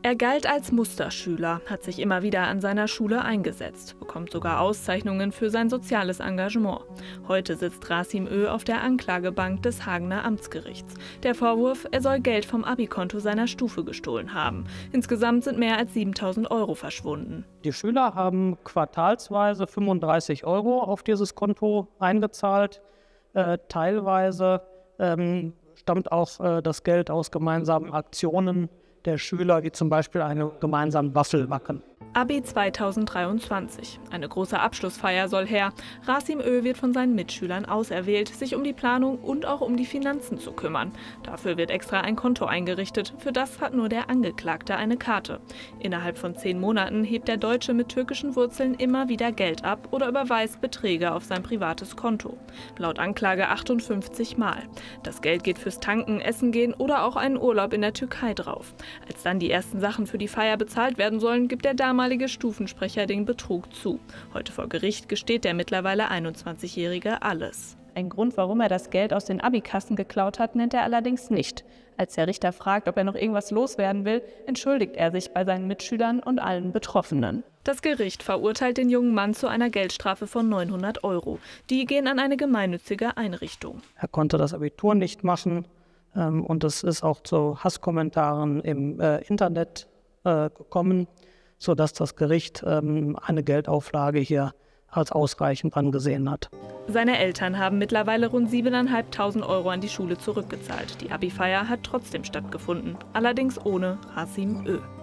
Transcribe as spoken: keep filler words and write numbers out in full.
Er galt als Musterschüler, hat sich immer wieder an seiner Schule eingesetzt, bekommt sogar Auszeichnungen für sein soziales Engagement. Heute sitzt Rasim Ö. auf der Anklagebank des Hagener Amtsgerichts. Der Vorwurf, er soll Geld vom Abi-Konto seiner Stufe gestohlen haben. Insgesamt sind mehr als siebentausend Euro verschwunden. Die Schüler haben quartalsweise fünfunddreißig Euro auf dieses Konto eingezahlt. Äh, teilweise ähm, stammt auch äh, das Geld aus gemeinsamen Aktionen der Schüler, wie zum Beispiel eine gemeinsame Waffel backen. Abi zweitausenddreiundzwanzig. Eine große Abschlussfeier soll her. Rasim Ö. wird von seinen Mitschülern auserwählt, sich um die Planung und auch um die Finanzen zu kümmern. Dafür wird extra ein Konto eingerichtet. Für das hat nur der Angeklagte eine Karte. Innerhalb von zehn Monaten hebt der Deutsche mit türkischen Wurzeln immer wieder Geld ab oder überweist Beträge auf sein privates Konto. Laut Anklage achtundfünfzig Mal. Das Geld geht fürs Tanken, Essen gehen oder auch einen Urlaub in der Türkei drauf. Als dann die ersten Sachen für die Feier bezahlt werden sollen, gibt der damalige Stufensprecher den Betrug zu. Heute vor Gericht gesteht der mittlerweile einundzwanzigjährige alles. Ein Grund, warum er das Geld aus den Abikassen geklaut hat, nennt er allerdings nicht. Als der Richter fragt, ob er noch irgendwas loswerden will, entschuldigt er sich bei seinen Mitschülern und allen Betroffenen. Das Gericht verurteilt den jungen Mann zu einer Geldstrafe von neunhundert Euro. Die gehen an eine gemeinnützige Einrichtung. Er konnte das Abitur nicht machen ähm, und es ist auch zu Hasskommentaren im äh, Internet äh, gekommen, sodass das Gericht ähm, eine Geldauflage hier als ausreichend angesehen hat. Seine Eltern haben mittlerweile rund siebentausendfünfhundert Euro an die Schule zurückgezahlt. Die Abi-Feier hat trotzdem stattgefunden, allerdings ohne Rasim Ö.